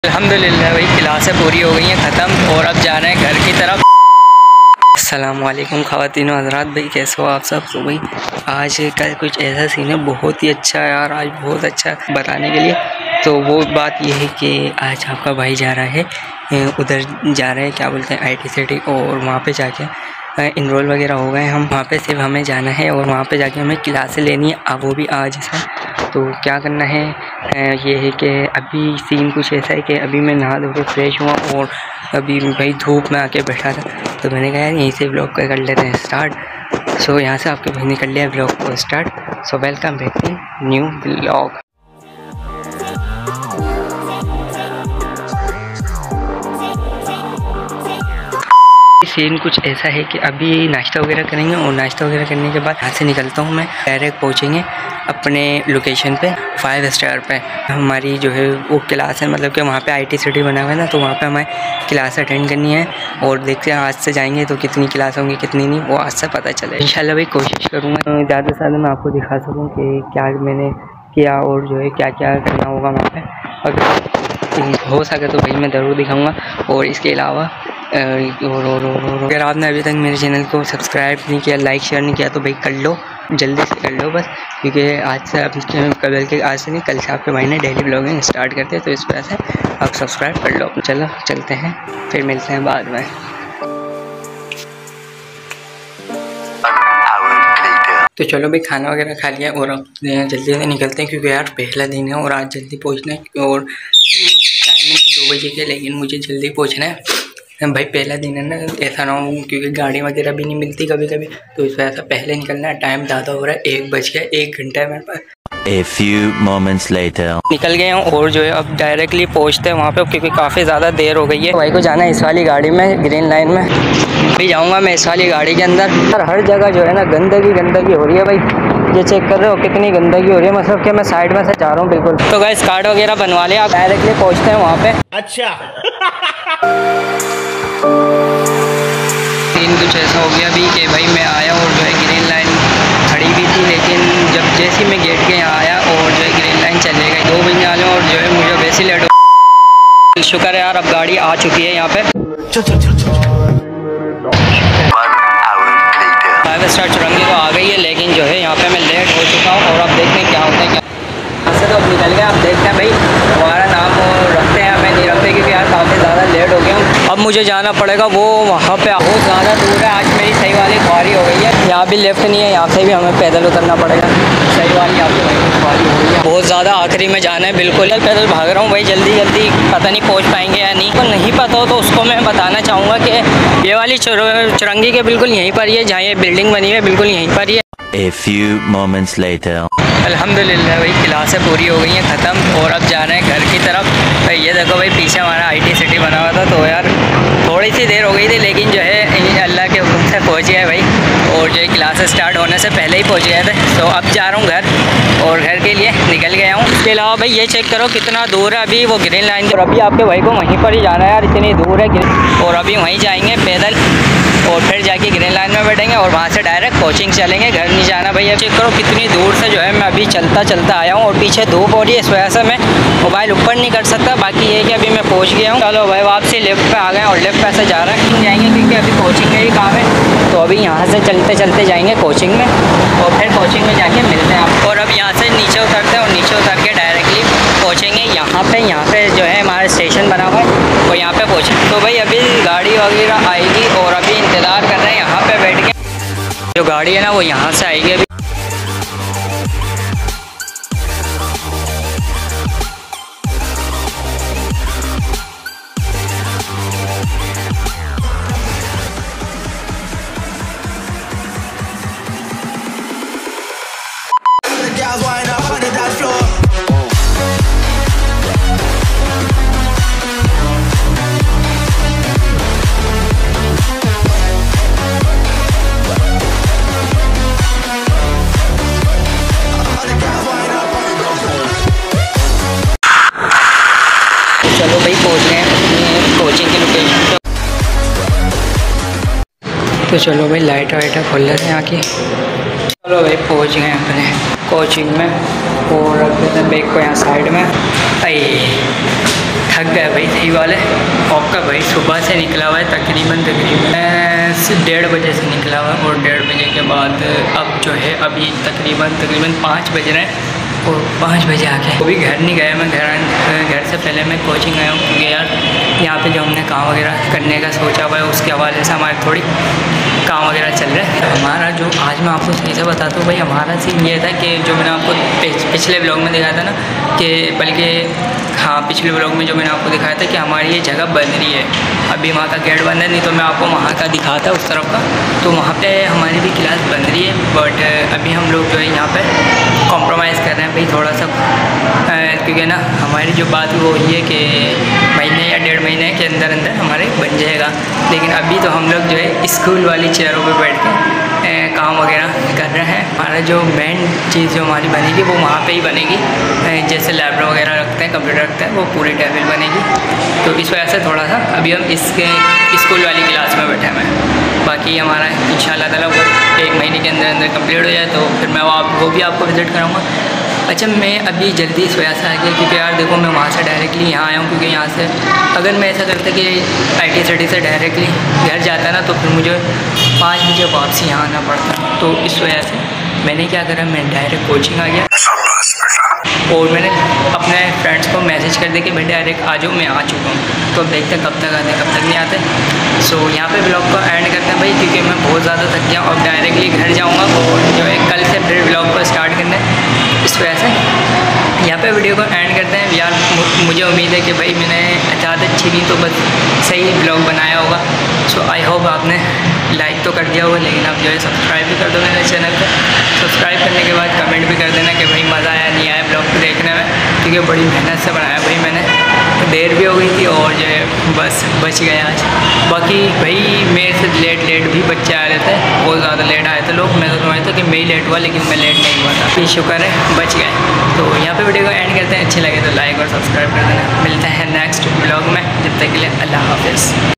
अल्हम्दुलिल्लाह भाई क्लासें पूरी हो गई हैं ख़त्म और अब जा रहे हैं घर की तरफ। अस्सलाम वालेकुम ख़वातीनो हज़रात, भाई कैसे हो आप सब। तो भाई आज कल कुछ ऐसा सीन है बहुत ही अच्छा है यार, आज बहुत अच्छा बताने के लिए। तो वो बात ये है कि आज आपका भाई जा रहा है उधर, जा रहे हैं क्या बोलते हैं IT सिटी, और वहाँ पे जाके इनरोल वगैरह हो गए हम। वहाँ पे सिर्फ हमें जाना है और वहाँ पे जाके हमें क्लासें लेनी है, अब वो भी आज से। तो क्या करना है ये है कि अभी सीन कुछ ऐसा है कि अभी मैं नहा धो के फ्रेश हुआ और अभी भाई धूप में आके बैठा था, तो मैंने कहा यार यहीं से ब्लॉग कर लेते हैं स्टार्ट। सो यहाँ से आपके भाई ने कर लिया ब्लॉग को start. So welcome back in new blog. Scene कुछ ऐसा है कि अभी नाश्ता वगैरह करेंगे और नाश्ता वगैरह करने के बाद यहाँ से निकलता हूँ मैं, डायरेक्ट पहुँचेंगे अपने लोकेशन पे 5 स्टार पे। हमारी जो है वो क्लास है, मतलब कि वहाँ पे IT सिटी बना हुआ है ना, तो वहाँ पे हमें क्लास अटेंड करनी है और देखते हैं आज से जाएंगे तो कितनी क्लास होंगी कितनी नहीं, वो आज से पता चले। इंशाल्लाह भाई कोशिश करूँगा ज़्यादा से ज़्यादा मैं आपको दिखा सकूँ कि क्या मैंने किया और जो है क्या क्या करना होगा वहाँ पर। अगर हो सके तो भाई मैं ज़रूर दिखाऊँगा। और इसके अलावा अगर आपने अभी तक मेरे चैनल को सब्सक्राइब नहीं किया, लाइक शेयर नहीं किया, तो भाई कर लो, जल्दी से कर लो बस, क्योंकि आज से आज से नहीं, कल से आपके भाई ने डेली ब्लॉगिंग स्टार्ट करते हैं, तो इस वजह से आप सब्सक्राइब कर लो। चलो चलते हैं, फिर मिलते हैं बाद में। तो चलो भाई खाना वगैरह खा लिया और अब जल्दी से निकलते हैं, क्योंकि यार पहला दिन है और आज जल्दी पहुँचना है। और टाइमिंग 2 बजे के, लेकिन मुझे जल्दी पहुँचना है भाई, पहला दिन है ना, ऐसा ना हो क्योंकि गाड़ी वगैरह भी नहीं मिलती कभी कभी, तो इस वजह से पहले निकलना है। टाइम ज़्यादा हो रहा है, 1 बज गया, 1 घंटा है मेरे पास। A few moments later. निकल गए हैं और जो है अब डायरेक्टली पहुंचते हैं वहाँ पे, क्योंकि काफ़ी ज़्यादा देर हो गई है। भाई को जाना है इस वाली गाड़ी में, ग्रीन लाइन में भी जाऊँगा मैं इस वाली गाड़ी के अंदर। यार हर जगह जो है ना गंदगी हो रही है भाई, ये चेक कर रहे हो कितनी गंदगी हो रही है, मतलब कि मैं साइड में से जा रहा हूँ बिल्कुल। तो गाइस कार्ड वगैरह बनवा लिया, आप डायरेक्टली पहुँचते हैं वहाँ पे। अच्छा सीन कुछ ऐसा हो गया अभी कि भाई मैं आया और जो है ग्रीन लाइन खड़ी हुई थी, लेकिन जब जैसे मैं गेट के यहाँ आया और जो है ग्रीन लाइन चले गई 2 बजे आने, और जो है मुझे वैसे लेट हो। शुक्र है यार अब गाड़ी आ चुकी है यहाँ पे। 5 स्टार चुरंगी तो आ गई है, लेकिन जो है यहाँ पे मैं लेट हो चुका हूँ और अब देखते हैं क्या होता है। यहाँ से तो अब निकल गए, अब देखते हैं भाई हमारा नाम रखते हैं हमें नहीं रखते, क्योंकि यार काफ़ी ज़्यादा लेट हो गया हूँ। अब मुझे जाना पड़ेगा वो वहाँ पे, बहुत ज़्यादा दूर है। आज मेरी सही वाली सवारी हो गई है, यहाँ भी लेफ्ट नहीं है, यहाँ से भी हमें पैदल उतरना पड़ेगा। सही वाली आपकी सवारी हो गई है, बहुत ज़्यादा आखिरी में जाना है, बिल्कुल पैदल भाग रहा हूँ भाई, जल्दी जल्दी पता नहीं पहुँच पाएंगे या नहीं। तो नहीं पता हो तो उसको मैं बताना चाहूँगा कि ये वाली चुरंगी के बिल्कुल यहीं पर ही है, जहाँ ये बिल्डिंग बनी है बिल्कुल यहीं पर ही है। A few moments later. अल्हम्दुलिल्लाह भाई क्लासें पूरी हो गई हैं ख़त्म और अब जा रहे हैं घर की तरफ। भाई ये देखो भाई पीछे हमारा IT सिटी बना हुआ था, तो यार थोड़ी सी देर हो गई थी, लेकिन जो है अल्लाह के हुक्म से पहुँच गए भाई, और जो है क्लासेस स्टार्ट होने से पहले ही पहुँच गए थे। तो अब जा रहा हूँ घर और घर के लिए निकल गया हूँ। इसके अलावा भाई ये चेक करो कितना दूर है अभी वो ग्रीन लाइन, और अभी आपके भाई को वहीं पर ही जाना है यार, इतनी दूर है, और अभी वहीं जाएंगे पैदल और फिर जाके ग्रीन लाइन में बैठेंगे और वहाँ से डायरेक्ट कोचिंग चलेंगे, घर नहीं जाना भैया। चेक करो कितनी दूर से जो है मैं अभी चलता चलता आया हूँ, और पीछे धूप हो रही है, इस वजह से मैं मोबाइल ऊपर नहीं कर सकता। बाकी ये है कि अभी मैं पहुँच गया हूँ। चलो भाई वापसी लेफ्ट पे आ गए और लेफ्ट पे से जा रहे हैं जाएंगे, क्योंकि अभी कोचिंग का ही काम है। तो अभी यहाँ से चलते चलते जाएंगे कोचिंग में और फिर कोचिंग में जाके मिलते हैं आप। और अब यहाँ से नीचे उतरते हैं और नीचे उतर के डायरेक्टली पहुँचेंगे यहाँ पे जो है हमारा स्टेशन बना हुआ है, वो यहाँ पे पहुँचे। तो भाई अभी गाड़ी वगैरह आएगी और अभी इंतज़ार कर रहे हैं यहाँ पे बैठ के, जो गाड़ी है ना वो यहाँ से आएगी अभी। चलो भाई पहुँच गए हैं कोचिंग की लोकेशन। तो चलो भाई लाइट वाइट खोल लेते हैं यहाँ की। चलो भाई पहुँच गए अपने कोचिंग में और रख देते हैं बैग को यहाँ साइड में। आई थक गए भाई सही वाले। आपका भाई सुबह से निकला हुआ है तकरीबन 1:30 बजे से निकला हुआ है, और 1:30 बजे के बाद अब जो है अभी तकरीबन 5 बज रहे हैं, और 5 बजे आके अभी घर नहीं गया मैं। घर से पहले मैं कोचिंग आया हूँ, क्योंकि यार यहाँ पे जो हमने काम वगैरह करने का सोचा हुआ है उसके हवाले से हमारे थोड़ी काम वगैरह चल रहा है। हमारा जो आज मैं आपको सही से बताता हूँ भाई, हमारा सीन ये था कि जो मैंने आपको पिछले ब्लॉग में दिखाया था ना, कि बल्कि हाँ पिछले ब्लॉग में जो मैंने आपको दिखाया था कि हमारी ये जगह बन रही है, अभी वहाँ का गेट बंद है, नहीं तो मैं आपको वहाँ का दिखाता उस तरफ का। तो वहाँ पे हमारी भी क्लास बन रही है, बट अभी हम लोग जो है यहाँ पे कॉम्प्रोमाइज़ कर रहे हैं भाई थोड़ा सा, क्योंकि ना हमारी जो बात वो ये है कि महीने या 1.5 महीने के अंदर हमारे बन जाएगा। लेकिन अभी तो हम लोग जो है स्कूल वाली चेयरों पे बैठ के काम वगैरह कर रहे हैं। हमारा जो मेन चीज़ जो हमारी बनेगी वो वहाँ पे ही बनेगी, जैसे लैपटॉप वगैरह रखते हैं, कंप्यूटर रखते हैं, वो पूरी टेबल बनेगी। तो इस वजह से थोड़ा सा अभी हम इसके स्कूल वाली क्लास में बैठे हुए हैं। बाकी हमारा इंशाल्लाह ताला वो 1 महीने के अंदर कंप्लीट हो जाए तो फिर मैं वो भी आपको विज़िट कराऊँगा। अच्छा, मैं अभी जल्दी इस वजह से आ गया क्योंकि यार देखो मैं वहाँ से डायरेक्टली यहाँ आया हूँ, क्योंकि यहाँ से अगर मैं ऐसा करता कि IT सिटी से डायरेक्टली घर जाता ना तो फिर मुझे 5 बजे वापसी यहाँ आना पड़ता। तो इस वजह से मैंने क्या करा, मैं डायरेक्ट कोचिंग आ गया, और मैंने अपने फ्रेंड्स को मैसेज कर दिया कि भाई डायरेक्ट आ जाओ, मैं आ चुका हूँ। तो अब देखते हैं कब तक आते हैं कब तक नहीं आते। सो यहाँ पे ब्लॉग को एंड करते हैं भाई, क्योंकि मैं बहुत ज़्यादा थक गया और डायरेक्टली घर जाऊँगा, और जो है कल से फिर ब्लॉग को स्टार्ट करना है। इस वजह से यहाँ पे वीडियो को एंड करते हैं यार। मुझे उम्मीद है कि भाई मैंने ज़्यादा अच्छी नहीं तो बस सही ब्लॉग बनाया होगा। सो आई होप आपने लाइक तो कर दिया होगा, लेकिन आप जो है सब्सक्राइब भी कर दो मेरे चैनल पे। सब्सक्राइब करने के बाद कमेंट भी कर देना कि भाई मज़ा आया नहीं आया ब्लॉग को देखने में, क्योंकि बड़ी मेहनत से बनाया भाई मैंने, तो देर भी हो गई थी और जो है बस बच गया आज। बाकी भाई मेरे से लेट भी बच्चे आ रहे थे, बहुत ज़्यादा लेट आए थे लोग। मैं तो समझता था कि मैं ही लेट हुआ, लेकिन मैं लेट नहीं हुआ था, फिर शुक्र है बच गए। तो यहाँ पे वीडियो को एंड करते हैं, अच्छी लगे तो लाइक और सब्सक्राइब कर देना। मिलते हैं नेक्स्ट ब्लॉग में, जब तक के लिए अल्लाह हाफिज़।